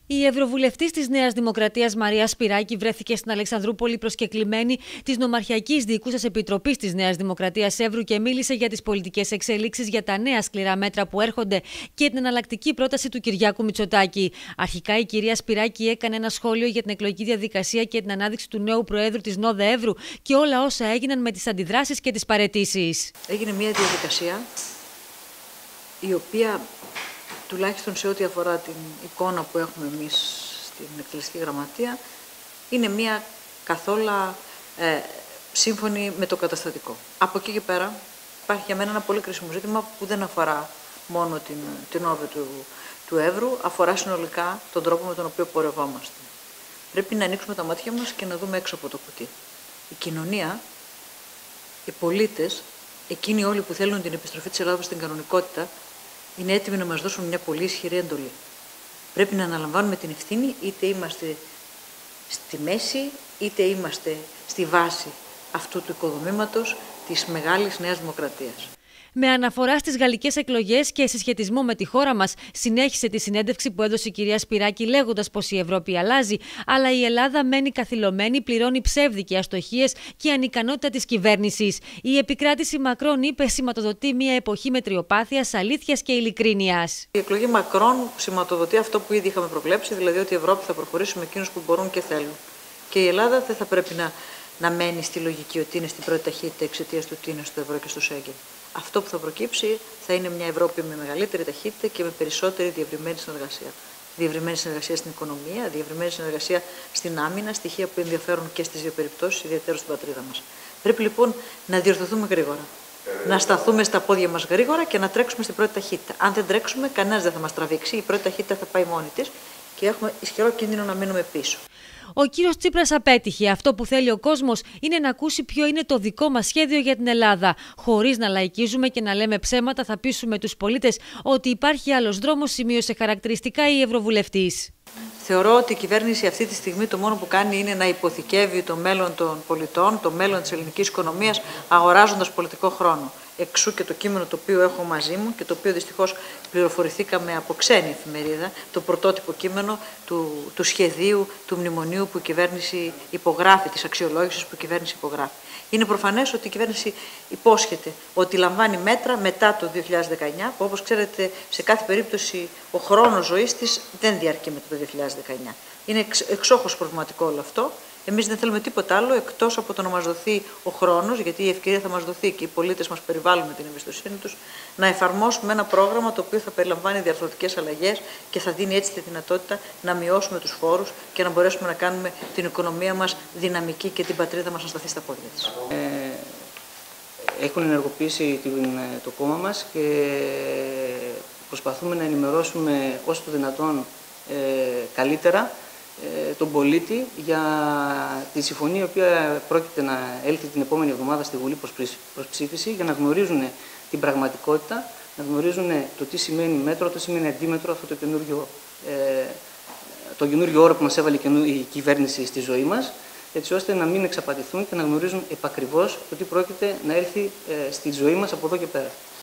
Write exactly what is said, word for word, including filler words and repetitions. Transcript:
Η Ευρωβουλευτής της Νέας Δημοκρατίας Μαρία Σπυράκη βρέθηκε στην Αλεξανδρούπολη προσκεκλημένη της Νομαρχιακής Διοικούσας Επιτροπής της Νέας Δημοκρατίας Εύρου και μίλησε για τις πολιτικές εξελίξεις, για τα νέα σκληρά μέτρα που έρχονται και την εναλλακτική πρόταση του Κυριάκου Μητσοτάκη. Αρχικά, η κυρία Σπυράκη έκανε ένα σχόλιο για την εκλογική διαδικασία και την ανάδειξη του νέου Προέδρου της ΝΟΔΕ Εύρου και όλα όσα έγιναν με τις αντιδράσεις και τις παραιτήσεις. Έγινε μια διαδικασία η οποία, τουλάχιστον σε ό,τι αφορά την εικόνα που έχουμε εμείς στην εκτελεστική γραμματεία, είναι μία καθόλου ε, σύμφωνη με το καταστατικό. Από εκεί και πέρα υπάρχει για μένα ένα πολύ κρίσιμο ζήτημα που δεν αφορά μόνο την, την ΟΔΕ του, του Εύρου, αφορά συνολικά τον τρόπο με τον οποίο πορευόμαστε. Πρέπει να ανοίξουμε τα μάτια μας και να δούμε έξω από το κουτί. Η κοινωνία, οι πολίτες, εκείνοι όλοι που θέλουν την επιστροφή της Ελλάδας στην κανονικότητα, είναι έτοιμοι να μας δώσουν μια πολύ ισχυρή εντολή. Πρέπει να αναλαμβάνουμε την ευθύνη, είτε είμαστε στη μέση, είτε είμαστε στη βάση αυτού του οικοδομήματος της μεγάλης Νέας Δημοκρατίας. Με αναφορά στις γαλλικές εκλογές και συσχετισμό με τη χώρα μας, συνέχισε τη συνέντευξη που έδωσε η κυρία Σπυράκη λέγοντας πως η Ευρώπη αλλάζει, αλλά η Ελλάδα μένει καθυλωμένη, πληρώνει ψεύδι και αστοχίες και ανικανότητα της κυβέρνησης. Η επικράτηση Μακρόν, είπε, σηματοδοτεί μια εποχή μετριοπάθειας, αλήθειας και ειλικρίνειας. Η εκλογή Μακρόν σηματοδοτεί αυτό που ήδη είχαμε προβλέψει, δηλαδή ότι η Ευρώπη θα προχωρήσει με εκείνους που μπορούν και θέλουν. Και η Ελλάδα δεν θα πρέπει να, να μένει στη λογική ότι είναι στην πρώτη ταχύτητα εξαιτίας του τι είναι στο ευρώ και στο Σέγγεν. Αυτό που θα προκύψει θα είναι μια Ευρώπη με μεγαλύτερη ταχύτητα και με περισσότερη διευρυμένη συνεργασία. Διευρυμένη συνεργασία στην οικονομία, διευρυμένη συνεργασία στην άμυνα, στοιχεία που ενδιαφέρουν και στις δύο περιπτώσεις, ιδιαίτερα στην πατρίδα μας. Πρέπει λοιπόν να διορθωθούμε γρήγορα. Να σταθούμε στα πόδια μας γρήγορα και να τρέξουμε στην πρώτη ταχύτητα. Αν δεν τρέξουμε, κανένας δεν θα μας τραβήξει. Η πρώτη ταχύτητα θα πάει μόνη της και έχουμε ισχυρό κίνδυνο να μείνουμε πίσω. Ο κύριος Τσίπρας απέτυχε. Αυτό που θέλει ο κόσμος είναι να ακούσει ποιο είναι το δικό μας σχέδιο για την Ελλάδα. Χωρίς να λαϊκίζουμε και να λέμε ψέματα, θα πείσουμε τους πολίτες ότι υπάρχει άλλος δρόμος, σημείωσε χαρακτηριστικά η Ευρωβουλευτής. Θεωρώ ότι η κυβέρνηση αυτή τη στιγμή το μόνο που κάνει είναι να υποθηκεύει το μέλλον των πολιτών, το μέλλον της ελληνικής οικονομίας, αγοράζοντας πολιτικό χρόνο. Εξού και το κείμενο το οποίο έχω μαζί μου και το οποίο δυστυχώς πληροφορηθήκαμε από ξένη εφημερίδα, το πρωτότυπο κείμενο του, του σχεδίου του μνημονίου που η κυβέρνηση υπογράφει, της αξιολόγησης που η κυβέρνηση υπογράφει. Είναι προφανές ότι η κυβέρνηση υπόσχεται ότι λαμβάνει μέτρα μετά το δύο χιλιάδες δεκαεννιά, που όπως ξέρετε σε κάθε περίπτωση ο χρόνος ζωής της δεν διαρκεί μετά το δύο χιλιάδες δεκαεννιά. Είναι εξ, εξόχως προβληματικό όλο αυτό. Εμείς δεν θέλουμε τίποτα άλλο εκτός από το να μας δοθεί ο χρόνος, γιατί η ευκαιρία θα μας δοθεί και οι πολίτες μας περιβάλλουν με την εμπιστοσύνη τους, να εφαρμόσουμε ένα πρόγραμμα το οποίο θα περιλαμβάνει διαρθρωτικές αλλαγές και θα δίνει έτσι τη δυνατότητα να μειώσουμε τους φόρους και να μπορέσουμε να κάνουμε την οικονομία μας δυναμική και την πατρίδα μας να σταθεί στα πόδια της. Ε, έχουν ενεργοποιήσει την, το κόμμα μας και προσπαθούμε να ενημερώσουμε όσο το δυνατόν ε, καλύτερα τον πολίτη για τη συμφωνία η οποία πρόκειται να έλθει την επόμενη εβδομάδα στη Βουλή προς ψήφιση, για να γνωρίζουν την πραγματικότητα, να γνωρίζουν το τι σημαίνει μέτρο, το σημαίνει αντίμετρο, αυτό το καινούργιο, ε, το καινούργιο όρο που μας έβαλε η κυβέρνηση στη ζωή μας, έτσι ώστε να μην εξαπατηθούν και να γνωρίζουν επακριβώς το τι πρόκειται να έρθει ε, στη ζωή μας από εδώ και πέρα.